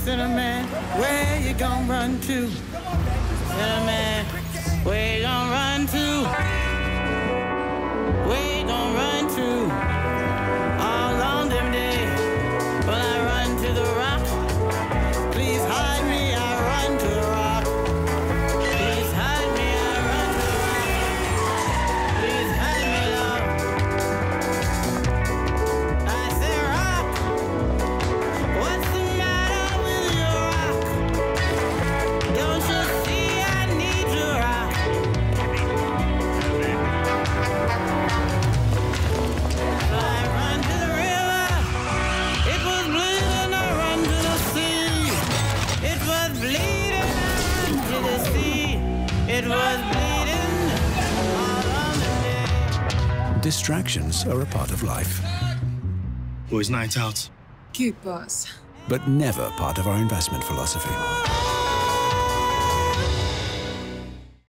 cinnamon, where you gonna run to? Cinnamon, where you gonna run to? Where you gonna run to? All on them days, when I run to the rock. Please hide me, I run to the rock. Please hide me, I run to the rock. Please hide me, Lord. I say, rock, what's the matter with your rock? Don't you see I need your rock? So I run to the river, it was bleeding, I run to the sea. It was bleeding, I run to the sea. It was bleeding all on the day. Distractions are a part of life, Boys' night out. Cute boss. but never part of our investment philosophy.